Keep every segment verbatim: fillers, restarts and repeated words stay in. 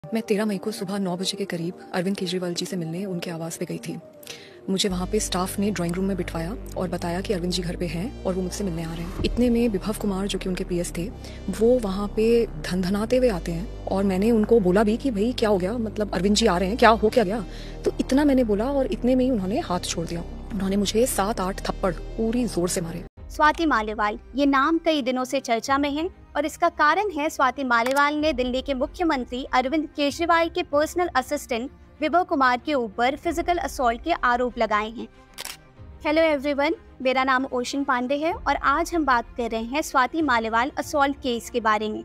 मैं तेरह मई को सुबह नौ बजे के करीब अरविंद केजरीवाल जी से मिलने उनके आवास पे गई थी। मुझे वहाँ पे स्टाफ ने ड्राइंग रूम में बिठवाया और बताया कि अरविंद जी घर पे हैं और वो मुझसे मिलने आ रहे हैं। इतने में विभव कुमार जो कि उनके पीएस थे, वो वहाँ पे धनधनाते हुए आते हैं और मैंने उनको बोला भी कि भाई क्या हो गया, मतलब अरविंद जी आ रहे हैं, क्या हो क्या गया। तो इतना मैंने बोला और इतने में ही उन्होंने हाथ छोड़ दिया। उन्होंने मुझे सात आठ थप्पड़ पूरी जोर से मारे। स्वाति मालीवाल, ये नाम कई दिनों से चर्चा में है और इसका कारण है स्वाति मालीवाल ने दिल्ली के मुख्यमंत्री अरविंद केजरीवाल के पर्सनल असिस्टेंट विभव कुमार के ऊपर फिजिकल असॉल्ट के आरोप लगाए हैं। हेलो एवरीवन, मेरा नाम ओशन पांडे है और आज हम बात कर रहे हैं स्वाति मालीवाल असॉल्ट केस के बारे में।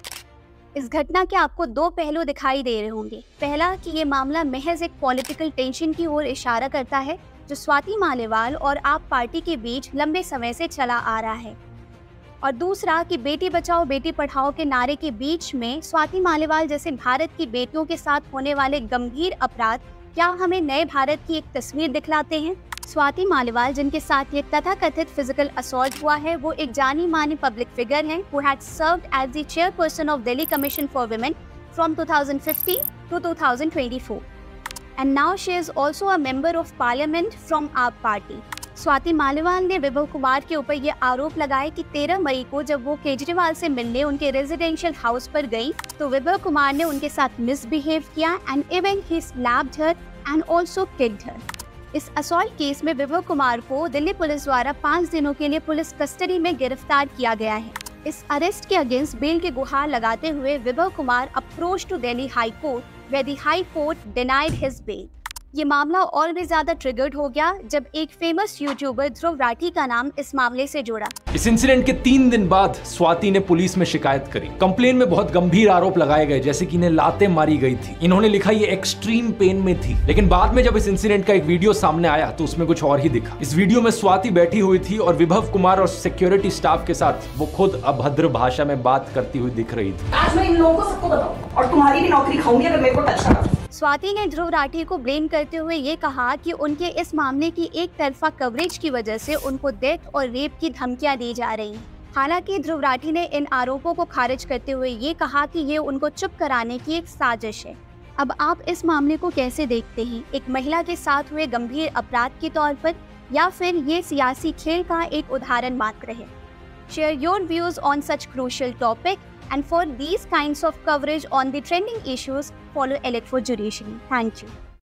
इस घटना के आपको दो पहलू दिखाई दे रहे होंगे। पहला कि ये मामला महज एक पॉलिटिकल टेंशन की ओर इशारा करता है जो स्वाति मालीवाल और आप पार्टी के बीच लंबे समय से चला आ रहा है, और दूसरा कि बेटी बचाओ बेटी पढ़ाओ के नारे के बीच में स्वाति मालीवाल जैसे भारत की बेटियों के साथ होने वाले गंभीर अपराध क्या हमें नए भारत की एक तस्वीर दिखलाते हैं। स्वाति मालीवाल जिनके साथ ये तथाकथित फिजिकल असॉल्ट हुआ है, वो एक जानी मानी पब्लिक फिगर हैं who had served as the chairperson of Delhi Commission for Women from two thousand fifteen to two thousand twenty-four. And now she is also a member of parliament from our party. Swati Maliwal ने विभव कुमार के ऊपर ये आरोप लगाए कि तेरह मई को जब वो केजरीवाल से मिलने उनके रेजिडेंशियल हाउस पर गई तो विभव कुमार ने उनके साथ मिसबिहेव किया and even he slapped her and also kicked her. इस असॉल्ट केस में विभव कुमार को दिल्ली पुलिस द्वारा पाँच दिनों के लिए पुलिस कस्टडी में गिरफ्तार किया गया है। इस अरेस्ट के अगेंस्ट बेल के गुहार लगाते हुए Vibhav Kumar approach to Delhi High Court where the High Court denied his bail. ये मामला और भी ज्यादा ट्रिगर्ड हो गया जब एक फेमस यूट्यूबर ध्रुव राठी का नाम इस मामले से जुड़ा। इस इंसिडेंट के तीन दिन बाद स्वाति ने पुलिस में शिकायत करी। कंप्लेन में बहुत गंभीर आरोप लगाए गए, जैसे कि इन्हें लातें मारी गई थी। इन्होंने लिखा ये एक्सट्रीम पेन में थी, लेकिन बाद में जब इस इंसिडेंट का एक वीडियो सामने आया तो उसमें कुछ और ही दिखा। इस वीडियो में स्वाति बैठी हुई थी और विभव कुमार और सिक्योरिटी स्टाफ के साथ वो खुद अभद्र भाषा में बात करती हुई दिख रही थी। आज मैं इन लोगों को सबको बताऊंगा और तुम्हारी भी नौकरी खाऊंगी अगर मेरे को टच करा। स्वाति ने ध्रुव राठी को ब्लेम करते हुए ये कहा कि उनके इस मामले की एक तरफा कवरेज की वजह से उनको डेथ और रेप की धमकियां दी जा रही हैं। हालांकि ध्रुव राठी ने इन आरोपों को खारिज करते हुए ये कहा कि ये उनको चुप कराने की एक साजिश है। अब आप इस मामले को कैसे देखते हैं, एक महिला के साथ हुए गंभीर अपराध के तौर पर या फिर ये सियासी खेल का एक उदाहरण मात्र है? Share your views on such crucial topic and for these kinds of coverage on the trending issues, follow Elect for Judiciary. Thank you.